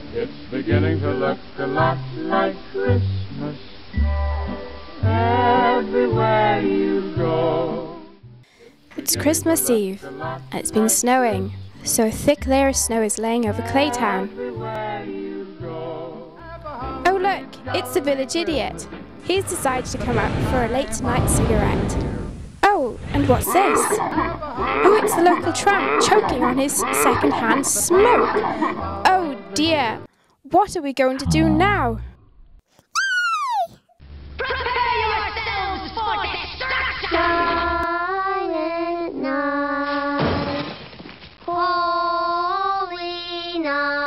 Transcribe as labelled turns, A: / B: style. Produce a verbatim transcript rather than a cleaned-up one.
A: It's beginning to look a lot like Christmas everywhere you go.
B: It's Christmas Eve, and it's been snowing, so a thick layer of snow is laying over Claytown. Oh look, it's the village idiot. He's decided to come out for a late night cigarette. Oh, and what's this? Oh, it's the local tramp choking on his second-hand smoke. Oh dear, what are we going to do now?
C: Prepare yourselves for destruction!
D: Silent night, holy night.